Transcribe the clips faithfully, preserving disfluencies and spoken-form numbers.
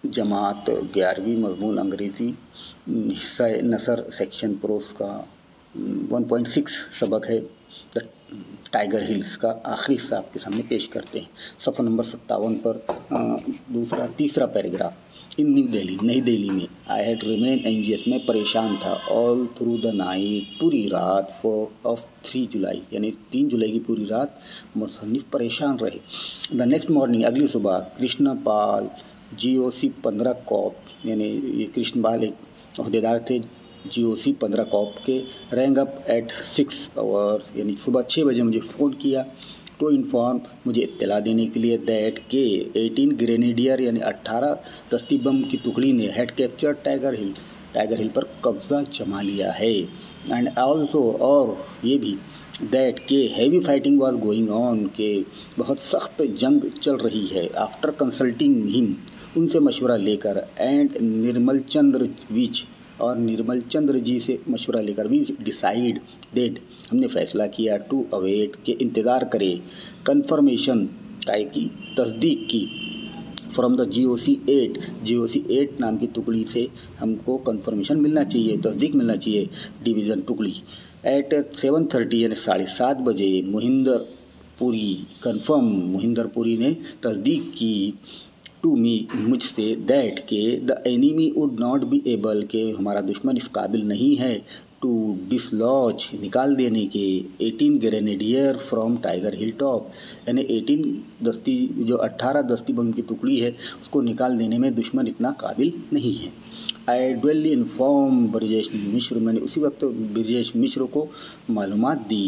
जमात ग्यारहवीं मजमून अंग्रेज़ी हिस्सा नसर सेक्शन प्रोस का वन पॉइंट सिक्स सबक है। द टाइगर हिल्स का आखिरी हिस्सा आपके सामने पेश करते हैं। सफ़ा नंबर सत्तावन पर दूसरा तीसरा पैराग्राफ। इन न्यू दिल्ली, नई दिल्ली में आई हैड रिमेन एंजियस, मैं परेशान था, ऑल थ्रू द नाइट, पूरी रात, फॉर ऑफ थ्री जुलाई यानी तीन जुलाई की पूरी रात मुसन्निफ परेशान रहे। द नेक्स्ट मॉर्निंग, अगली सुबह, कृष्ण पाल जी ओ सी पंद्रह कॉप यानी ये कृष्ण पाल एक अहदेदार थे जी ओ सी पंद्रह कॉप के, rang up at six hour यानी सुबह छः बजे मुझे फ़ोन किया, टू इन्फॉर्म मुझे इत्तला देने के लिए दैट के एटीन ग्रेनेडियर यानी अट्ठारह दस्ती बम की टुकड़ी ने had capture Tiger Hill Tiger हिल पर कब्जा जमा लिया है। एंड ऑल्सो और ये भी दैट के heavy fighting was going on के बहुत सख्त जंग चल रही है। आफ्टर कंसल्टिंग हिम उनसे मशवरा लेकर एंड निर्मल चंद्र विच और निर्मल चंद्र जी से मशवरा लेकर वी डिसाइड डेड हमने फैसला किया टू अवेट के इंतज़ार करें कन्फर्मेशन काय की तस्दीक की from the G O C eight G O C eight नाम की टुकड़ी से हमको कन्फर्मेशन मिलना चाहिए, तस्दीक मिलना चाहिए डिवीज़न टुकड़ी। एट सेवन थर्टी यानी साढ़े सात बजे मोहिंदर पुरी कन्फर्म मोहिंदर पुरी ने तस्दीक की टू मी मुझसे दैट के the enemy would not be able के हमारा दुश्मन इस काबिल नहीं है टू डिसलॉज निकाल देने के eighteen grenadier from Tiger Hill top यानी एटीन दस्ती जो अट्ठारह दस्ती बम की टुकड़ी है उसको निकाल देने में दुश्मन इतना काबिल नहीं है। आई डुअली इन्फॉर्म ब्रजेश मिश्र, मैंने उसी वक्त ब्रजेश मिश्र को मालूमात दी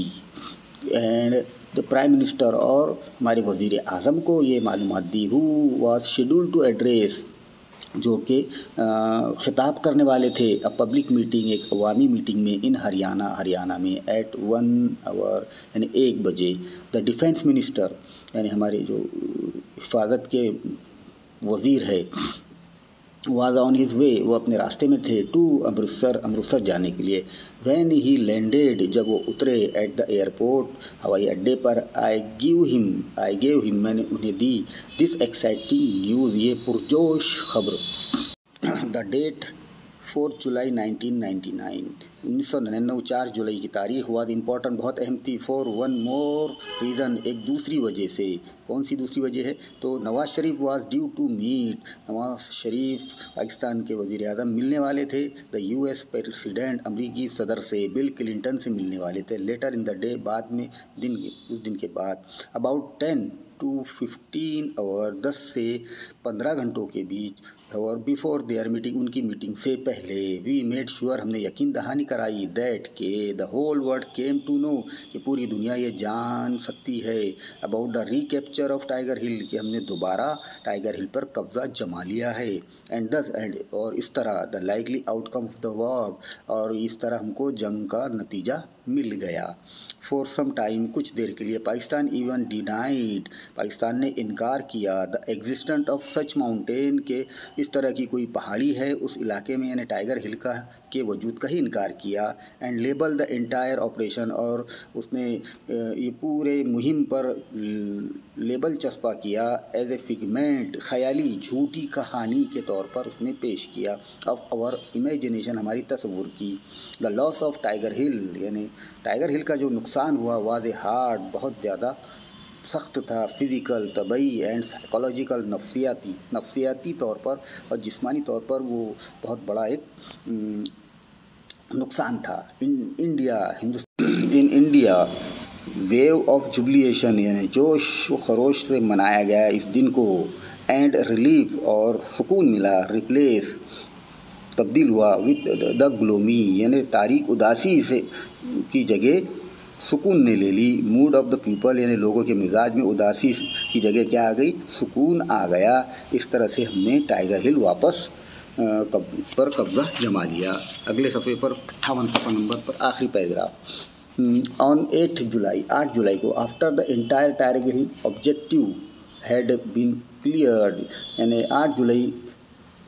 एंड द प्राइम मिनिस्टर और हमारे वज़ीर आज़म को ये मालूमात दी who was schedule to address जो कि खिताब करने वाले थे अ पब्लिक मीटिंग एक अवामी मीटिंग में इन हरियाणा हरियाणा में एट वन आवर यानी एक बजे। द डिफेंस मिनिस्टर यानी हमारे जो हिफाजत के वज़ीर है वाज ऑन हिज वे, वो अपने रास्ते में थे टू अमृतसर अमृतसर जाने के लिए। वैन ही लैंडेड जब वो उतरे एट द एयरपोर्ट हवाई अड्डे पर, I give him I gave him मैंने उन्हें दी दिस एक्साइटिंग न्यूज़ ये पुरजोश खबर। The date four July nineteen ninety nine उन्नीस सौ निन्यानवे चार जुलाई की तारीख वाज इम्पॉर्टेंट बहुत अहम थी फॉर वन मोर रीज़न एक दूसरी वजह से। कौन सी दूसरी वजह है तो Nawaz Sharif was due to meet Nawaz Sharif Pakistan के वज़ीर आज़म मिलने वाले थे द यूएस प्रेसिडेंट अमरीकी सदर से बिल क्लिंटन से मिलने वाले थे लेटर इन द डे बाद में दिन उस दिन के बाद about ten to fifteen hour दस से पंद्रह घंटों के बीच और बिफोर देयर मीटिंग उनकी मीटिंग से पहले वी मेड श्योर हमने यकीन दहानी कराई दैट के the whole world came to know कि पूरी दुनिया ये जान सकती है about the recapture of Tiger Hill कि हमने दोबारा टाइगर हिल पर कब्जा जमा लिया है एंड दस एंड और इस तरह the likely outcome of the war और इस तरह हमको जंग का नतीजा मिल गया। फॉर सम टाइम कुछ देर के लिए पाकिस्तान इवन डिनाइड पाकिस्तान ने इनकार किया the existent of such mountain के इस तरह की कोई पहाड़ी है उस इलाके में यानी टाइगर हिल का के वजूद का ही इनकार किया and label the entire operation और उसने ये पूरे मुहिम पर लेबल चस्पा किया एज ए फिगमेंट ख्याली झूठी कहानी के तौर पर उसने पेश किया ऑफ आवर इमेजिनेशन हमारी तस्वुर की। The loss of Tiger Hill यानी टाइगर हिल का जो नुकसान हुआ वाज हार्ड बहुत ज़्यादा सख्त था फिज़िकल तबई एंड साइकोलॉजिकल नफ्सियाती नफ्सियाती तौर पर और जिस्मानी तौर पर वो बहुत बड़ा एक नुकसान था। In India Hindustan in India wave of jubilation यानी जोश व खरोश से मनाया गया इस दिन को एंड रिलीफ और सुकून मिला रिप्लेस तब्दील हुआ विद द ग्लोमी यानी तारीक उदासी से की जगह सुकून ने ले ली मूड ऑफ द पीपल यानी लोगों के मिजाज में उदासी की जगह क्या आ गई सुकून आ गया। इस तरह से हमने टाइगर हिल वापस कब पर कब्जा जमा लिया। अगले सफ़े पर अट्ठावन सफ़ा नंबर पर आखिरी पैराग्राफ ऑन एट जुलाई आठ जुलाई को after the entire Tiger Hill objective had been cleared यानी आठ जुलाई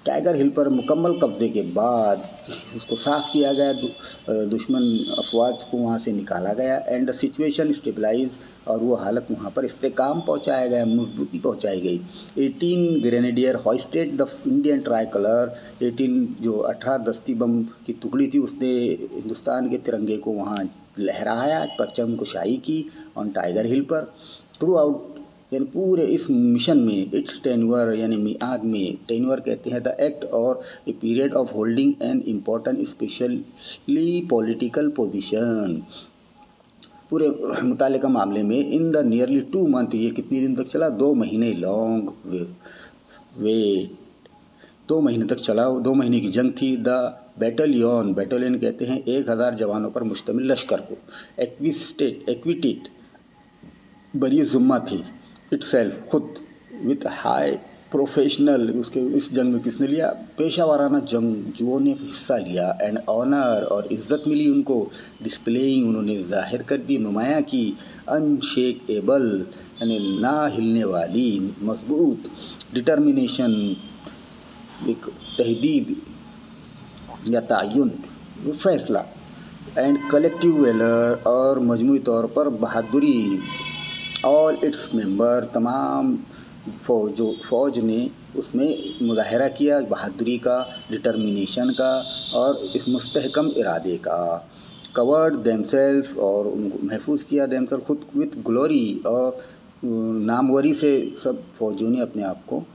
टाइगर हिल पर मुकम्मल कब्जे के बाद उसको साफ़ किया गया, दु, दुश्मन अफवाज को वहाँ से निकाला गया एंड सिचुएशन स्टेबलाइज, और वो हालत वहाँ पर इस्तेकाम पहुँचाया गया, मजबूती पहुँचाई गई। Eighteen grenadier hoisted the Indian tricolour, eighteen जो अठारह दस्ती बम की टुकड़ी थी उसने हिंदुस्तान के तिरंगे को वहाँ लहराया, परचम कुशाई की ऑन टाइगर हिल पर। थ्रू आउट यानी पूरे इस मिशन में इट्स टेन्योर यानी मियाद में, टेन्योर कहते हैं द एक्ट और a period of holding an important especially political position, पूरे मुतालिका मामले में in the nearly two month, ये कितनी दिन तक चला, दो महीने लॉन्ग वे, वे दो महीने तक चला, दो महीने की जंग थी। द बैटलियन, बैटलियन कहते हैं एक हज़ार जवानों पर मुश्तमिल लश्कर को, एक्विस्टेड एक्विटेड बरी जुम्मा थी, इटसेल्फ खुद, विथ हाई प्रोफेशनल, उसके इस जंग में किसने लिया, पेशा वाराना जंगजुओं ने हिस्सा लिया, एंड ऑनर और इज़्ज़त मिली उनको, डिस्प्लेइंग उन्होंने जाहिर कर दी, नुमाया की, अनशेकेबल यानी ना हिलने वाली, मजबूत, डिटर्मिनेशन एक तहदीद या तायुन फैसला, एंड कलेक्टिव वेलर और मजमूई तौर पर बहादुरी, ऑल इट्स मेंबर, तमाम फौजों फौज ने उसमें मुजाहरा किया बहादुरी का, डिटर्मिनेशन का और इस मुस्तहकम इरादे का। कवर्ड देमसेल्फ और उनको महफूज किया, देमसेल्फ खुद, विथ ग्लोरी और नामवरी से सब फौजियों ने अपने आप को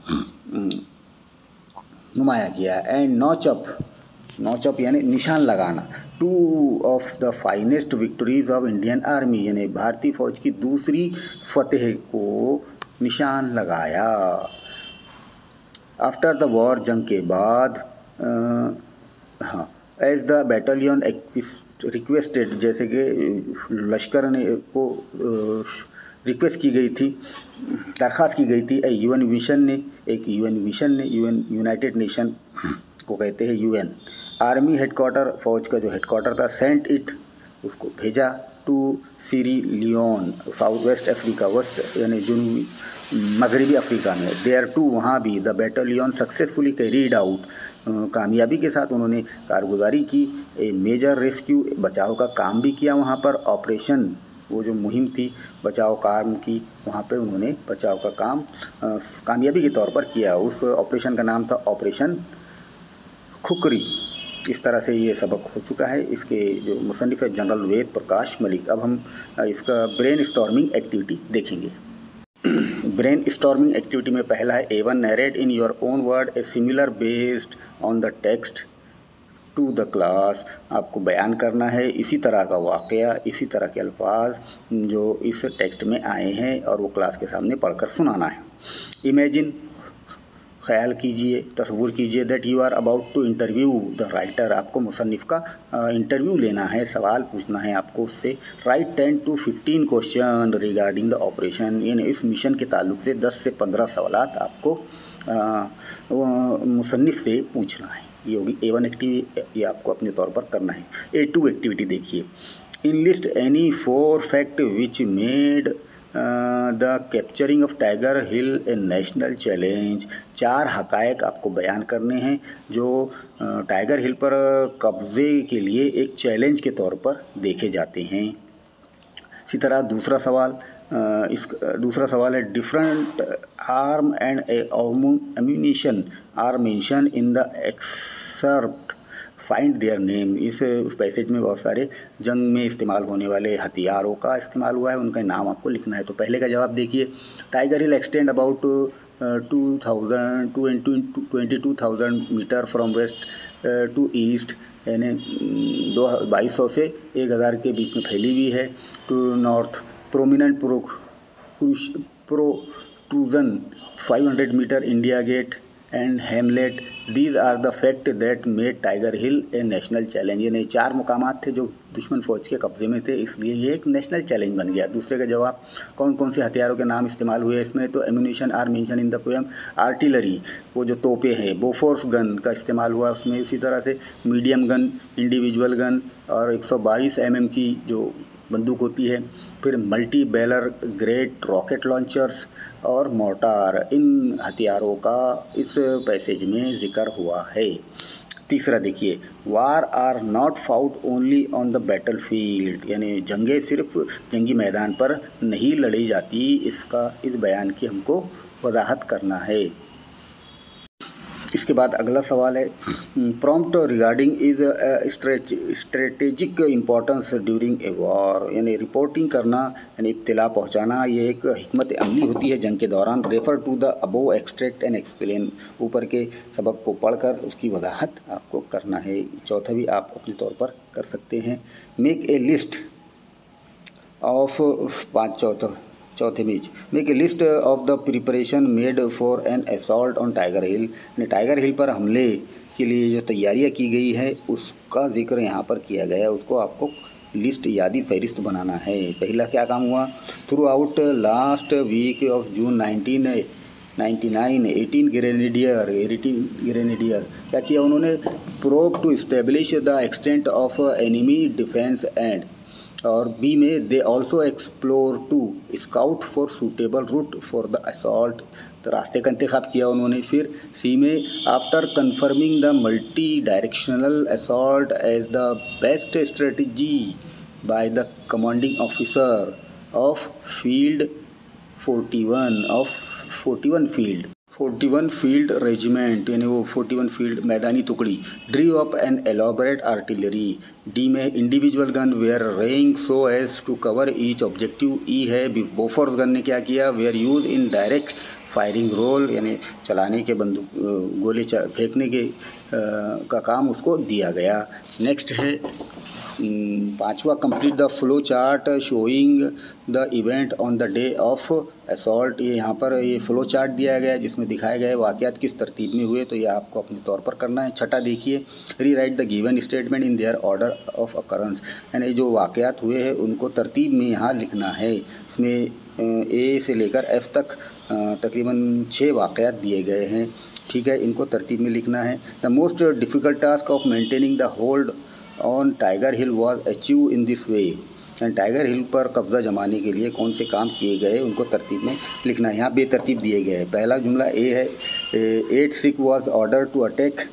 नुमाया किया। And notch up, notch up यानी निशान लगाना, two of the finest victories of Indian army, यानी भारतीय फौज की दूसरी फतेह को निशान लगाया। आफ्टर द वॉर, जंग के बाद, आ, हाँ, एज द बैटलियन रिक्वेस्टेड, जैसे कि लश्कर ने को रिक्वेस्ट की गई थी, दरख्वास्त की गई थी, यूएन मिशन ने, एक यूएन मिशन ने, यूएन यूनाइटेड नेशन को कहते हैं यूएन, आर्मी हेडक्वार्टर, फौज का जो हेडक्वार्टर था, सेंट इट, उसको भेजा to Sierra Leone, South West Africa, West यानी जुनूबी मगरबी अफ्रीका में, देयर टू, वहाँ भी the battalion successfully carried out, कामयाबी के साथ उन्होंने कारगुजारी की, ए मेजर रेस्क्यू, बचाव का काम भी किया वहाँ पर, ऑपरेशन, वो जो मुहिम थी बचाव काम की, वहाँ पे उन्होंने बचाव का काम आ, कामयाबी के तौर पर किया। उस ऑपरेशन का नाम था ऑपरेशन खुकरी। इस तरह से ये सबक हो चुका है। इसके जो मुसन्निफ़ है जनरल वेद प्रकाश मलिक। अब हम इसका ब्रेन स्टॉर्मिंग एक्टिविटी देखेंगे। ब्रेन स्टॉर्मिंग एक्टिविटी में पहला है A one, narrate in your own word a similar based on the text to the class. आपको बयान करना है इसी तरह का वाक़या, इसी तरह के अल्फाज जो इस टेक्स्ट में आए हैं और वो क्लास के सामने पढ़कर सुनाना है। इमेजिन, ख्याल कीजिए, तस्वुर कीजिए that you are about to interview the writer. आपको मुसन्निफ़ का इंटरव्यू लेना है, सवाल पूछना है आपको उससे। Write ten to fifteen question regarding the operation, यानी इस मिशन के ताल्लुक से दस से पंद्रह सवालात आपको मुसन्निफ़ से पूछना है। ये होगी ए वन एक्टिविटी, ये आपको अपने तौर पर करना है। ए टू एक्टिविटी देखिए, enlist any four fact which made the capturing of Tiger Hill a national challenge. चार हकायक आपको बयान करने हैं जो टाइगर हिल पर कब्ज़े के लिए एक चैलेंज के तौर पर देखे जाते हैं। इसी तरह दूसरा सवाल, इस दूसरा सवाल है different arm and ammunition are mention in the excerpt, find their name. इस उस पैसेज में बहुत सारे जंग में इस्तेमाल होने वाले हथियारों का इस्तेमाल हुआ है, उनका नाम आपको लिखना है। तो पहले का जवाब देखिए, Tiger Hill extend about two thousand twenty two thousand meter from west to east, यानी दो बाईस सौ से एक हज़ार के बीच में फैली हुई है। To north, prominent pro protrusion five hundred meter, India gate and hamlet, these are the fact that made Tiger Hill a national challenge. यानी चार मुकामात थे जो दुश्मन फौज के कब्जे में थे, इसलिए ये एक नेशनल चैलेंज बन गया। दूसरे का जवाब, कौन कौन से हथियारों के नाम इस्तेमाल हुए इसमें, तो ammunition are mention in the poem. Artillery, वो जो तोपे हैं, बोफोर्स गन का इस्तेमाल हुआ उसमें। इसी तरह से मीडियम गन, इंडिविजुअल गन और एक सौ बाईस एम एम की जो बंदूक होती है। फिर multi barrel great rocket launchers और मोर्टार, इन हथियारों का इस पैसेज में जिक्र हुआ है। तीसरा देखिए, war are not fought only on the battle field, यानी जंगें सिर्फ जंगी मैदान पर नहीं लड़ी जाती, इसका इस बयान की हमको वजाहत करना है। इसके बाद अगला सवाल है, prompt regarding is strategic importance during a war, यानी रिपोर्टिंग करना यानी इत्तला पहुंचाना ये एक हिकमत अमली होती है जंग के दौरान। Refer to the above extract and explain, ऊपर के सबक को पढ़कर उसकी वजाहत आपको करना है। चौथा भी आप अपने तौर पर कर सकते हैं। मेक ए लिस्ट ऑफ, पाँच चौथा चौथे बीच, make a list of the preparation made for an assault on tiger Hill, यानी टाइगर हिल पर हमले के लिए जो तैयारियां की गई है उसका जिक्र यहाँ पर किया गया है, उसको आपको लिस्ट यादी फहरिस्त बनाना है। पहला क्या काम हुआ, throughout last week of June nineteen ninety nine eighteen grenadier eighteen grenadier क्या किया उन्होंने, probe to establish the extent of enemy defence and, और बी में they also explore to scout for suitable route for the assault, तो रास्ते का इंतखाब किया उन्होंने। फिर सी में after confirming the multi directional assault as the best strategy by the commanding officer of field forty one of forty one field forty one field regiment, यानी वो फोर्टी वन फील्ड मैदानी टुकड़ी, drew up an elaborate artillery. D में individual gun were ranging so as to cover each objective. E है Bofors gun ने क्या किया, were use in direct firing role, यानी चलाने के बंदूक गोले फेंकने के आ, का काम उसको दिया गया। नेक्स्ट है पांचवा, complete the flow chart showing the event on the day of assault. ये यहाँ पर ये फ्लो चार्ट दिया गया है जिसमें दिखाए गए वाक़यात किस तरतीब में हुए, तो ये आपको अपने तौर पर करना है। छठा देखिए, rewrite the given statement in their order of occurrence, यानी जो वाक़यात हुए हैं उनको तरतीब में यहाँ लिखना है। इसमें ए से लेकर एफ तक तकरीबन छः वाक़यात दिए गए हैं, ठीक है, इनको तरतीब में लिखना है। The most difficult task of maintaining the hold on tiger Hill was achieve in this way, and Tiger हिल पर कब्ज़ा जमाने के लिए कौन से काम किए गए उनको तरतीब में लिखना है। यहाँ बेतरतीब दिए गए हैं। पहला जुमला ए है, eight Sikh was order to attack,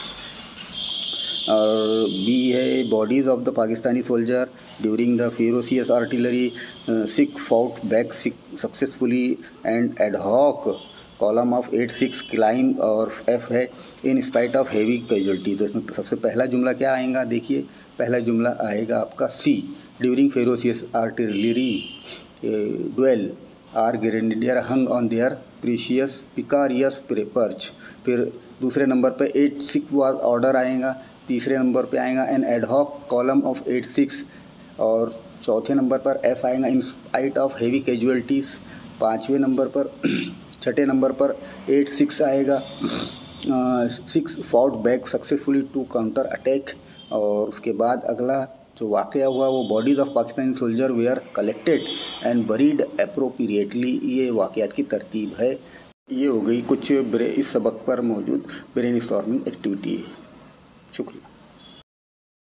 और बी है bodies of the Pakistani soldier during the ferocious artillery Sikh fought back successfully and ad hoc column of eight six climb, और एफ है in spite of heavy casualty. तो इसमें सबसे पहला जुमला क्या आएगा, देखिए पहला जुमला आएगा आपका C, during ferocious artillery duel our grenadier hung on their precious precarious perch. फिर दूसरे नंबर पे एट सिक्स वाज ऑर्डर आएगा, तीसरे नंबर पे आएगा an ad hoc column of eight six, और चौथे नंबर पर एफ आएगा in spite of heavy casualties. पाँचवें नंबर पर छठे नंबर पर एट सिक्स आएगा, six fought back successfully to counter attack, और उसके बाद अगला जो वाक़या हुआ वो bodies of Pakistani soldier were collected and buried appropriately, ये वाक़यात की तरतीब है। ये हो गई कुछ इस सबक पर मौजूद ब्रेन स्टॉर्मिंग एक्टिविटी। शुक्रिया।